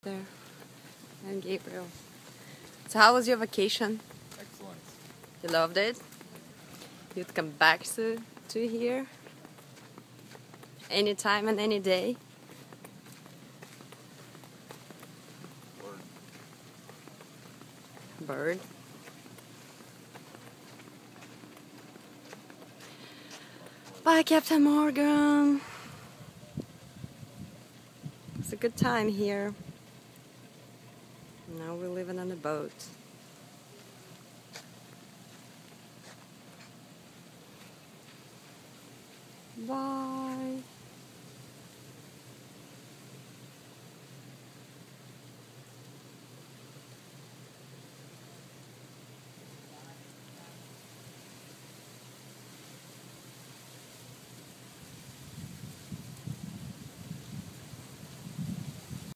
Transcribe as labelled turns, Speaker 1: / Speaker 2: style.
Speaker 1: There. And Gabriel. So how was your vacation?
Speaker 2: Excellent.
Speaker 1: You loved it? You'd come back to here? Anytime and any day? Bird. Bye, Captain Morgan. It's a good time here. Now we're living on a boat. Bye.